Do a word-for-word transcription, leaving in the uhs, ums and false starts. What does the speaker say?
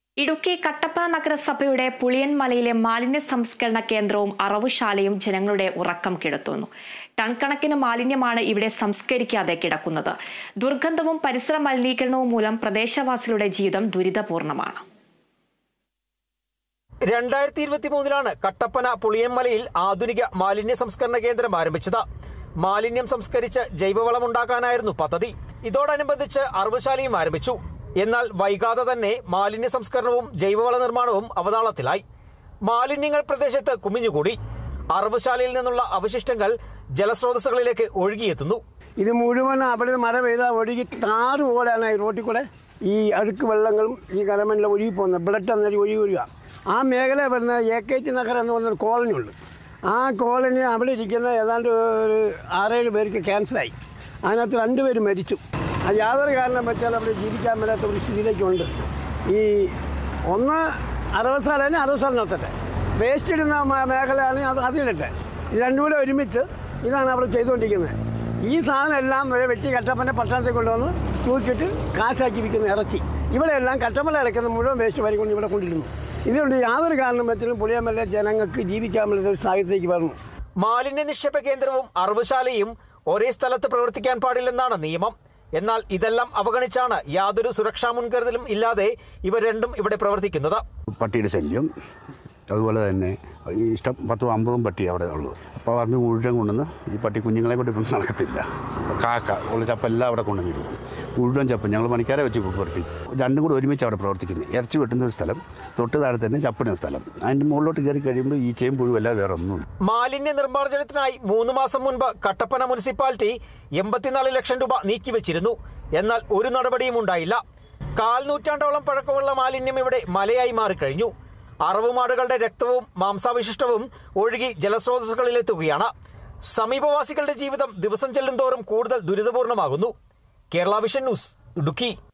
ഇടുക്കി കട്ടപ്പന നഗരസഭയുടെ പുളിയൻമലയിലെ മാലിന്യ സംസ്കരണ കേന്ദ്രവും അറവുശാലയും ജനങ്ങളുടെ ഉറക്കം കെടുത്തുന്നു. ടൺ കണക്കിന് മാലിന്യമാണ് ഇവിടെ സംസ്കരിക്കാതെ കിടക്കുന്നത്. ദുർഗന്ധവും പരിസര മലിനീകരണവും മൂലം പ്രദേശവാസികളുടെ ജീവിതം ദുരിതപൂർണമാണ്. രണ്ടായിരത്തി ഇരുപത്തി മൂന്നിലാണ് കട്ടപ്പന പുളിയൻമലയിൽ ആധുനിക മാലിന്യ സംസ്കരണ കേന്ദ്രം ആരംഭിച്ചത്. മാലിന്യം സംസ്കരിച്ച് ജൈവവളം ഉണ്ടാക്കാനായിരുന്നു പദ്ധതി. ഇതോടനുബന്ധിച്ച് അറവുശാലയും ആരംഭിച്ചു. എന്നാൽ വൈകാതെ തന്നെ മാലിന്യ സംസ്കരണവും ജൈവവള നിർമ്മാണവും അവതാളത്തിലായി. മാലിന്യങ്ങൾ പ്രദേശത്ത് കുമിഞ്ഞുകൂടി. അറവുശാലയിൽ നിന്നുള്ള അവശിഷ്ടങ്ങൾ ജലസ്രോതസ്സുകളിലേക്ക് ഒഴുകിയെത്തുന്നു. ഇത് മുഴുവൻ അവിടെ മഴ പെയ്താൽ ഒഴുകി താറ് പോലെയാണ് ഈ റോട്ടിൽ കൂടെ ഈ അഴുക്ക് വെള്ളങ്ങളും ഈ കരമണ്ണിൽ ഒഴുകി പോകുന്നത്. ബ്ലഡ് എന്നൊരു ഒഴുകി ഒഴുകുക. ആ മേഖല വരുന്ന എ കെ ടി നഗർ എന്ന് പറഞ്ഞൊരു കോളനി ഉണ്ട്. ആ കോളനി അവിടെ ഇരിക്കുന്ന ഏതാണ്ട് ഒരു ആറേഴ് പേർക്ക് ക്യാൻസറായി. അതിനകത്ത് രണ്ടുപേര് മരിച്ചു. അത് യാതൊരു കാരണം വെച്ചാൽ അവിടെ ജീവിക്കാൻ മേലാത്ത ഒരു സ്ഥിതിയിലേക്കുണ്ട്. ഈ ഒന്ന് അറവശാലയാണ്, അറവശാല നടത്തട്ടെ. വേസ്റ്റ് ഇടുന്ന മേഖലയാണ് അത് അതിലിട്ടെ. ഇത് രണ്ടും കൂടെ ഒരുമിച്ച് ഇതാണ് അവിടെ ചെയ്തുകൊണ്ടിരിക്കുന്നത്. ഈ സാധനം എല്ലാം വെട്ടി കട്ടപ്പന പട്ടണത്തിൽ കൊണ്ടുവന്ന് തൂക്കിയിട്ട് കാശാക്കി വിൽക്കുന്ന ഇറച്ചി ഇവിടെയെല്ലാം കട്ടപ്പന അടയ്ക്കുന്ന മുഴുവൻ വേസ്റ്റ് വരിക്കൊണ്ട് ഇവിടെ കൊണ്ടിരുന്നു. ഇതുകൊണ്ട് യാതൊരു കാരണം വെച്ചാലും പുളിയമല ജനങ്ങൾക്ക് ജീവിക്കാൻ പറ്റുന്ന ഒരു സാഹചര്യത്തിലേക്ക് വരുന്നു. മാലിന്യ നിക്ഷേപ കേന്ദ്രവും അറവുശാലയും ഒരേ സ്ഥലത്ത് പ്രവർത്തിക്കാൻ പാടില്ലെന്നാണ് നിയമം. എന്നാൽ ഇതെല്ലാം അവഗണിച്ചാണ് യാതൊരു സുരക്ഷാ മുൻകരുതലും ഇല്ലാതെ ഇവ രണ്ടും ഇവിടെ പ്രവർത്തിക്കുന്നത്. പട്ടിയുടെ ശല്യം, അതുപോലെ തന്നെ ഈ ഇഷ്ടം പത്തും അമ്പതും പട്ടി അവിടെ ഉള്ളൂ. അപ്പോൾ പറഞ്ഞ് മുഴുവൻ കൊണ്ടുവന്ന് ഈ പട്ടി കുഞ്ഞുങ്ങളെ കൊണ്ട് ഇപ്പം നടക്കത്തില്ല. കാക്ക ഉള്ള ചപ്പെല്ലാം അവിടെ കൊണ്ടുവന്നിടും. മുഴുവൻ ചപ്പ് ഞങ്ങൾ പണിക്കാരെ വെച്ച് പ്രവർത്തിക്കും. രണ്ടും കൂടെ ഒരുമിച്ച് അവിടെ പ്രവർത്തിക്കുന്നു. ഇറച്ചി വെട്ടുന്ന ഒരു സ്ഥലം, തൊട്ട് താഴെ തന്നെ ചപ്പിടുന്ന സ്ഥലം. അതിൻ്റെ മുകളിലോട്ട് കയറി കഴിയുമ്പോൾ ഈ ചേം പുഴുവല്ല വേറെ ഒന്നും. മാലിന്യ നിർമ്മാർജ്ജനത്തിനായി മൂന്ന് മാസം മുൻപ് കട്ടപ്പന മുനിസിപ്പാലിറ്റി എൺപത്തിനാല് ലക്ഷം രൂപ നീക്കിവെച്ചിരുന്നു. എന്നാൽ ഒരു നടപടിയും ഉണ്ടായില്ല. കാൽ നൂറ്റാണ്ടോളം പഴക്കമുള്ള മാലിന്യം ഇവിടെ മലയായി മാറിക്കഴിഞ്ഞു. അറവുമാടുകളുടെ രക്തവും മാംസാവശിഷ്ടവും ഒഴുകി ജലസ്രോതസ്സുകളിലെത്തുകയാണ്. സമീപവാസികളുടെ ജീവിതം ദിവസം ചെല്ലുന്തോറും കൂടുതൽ ദുരിതപൂർണമാകുന്നു. Kerala vision news, Idukki.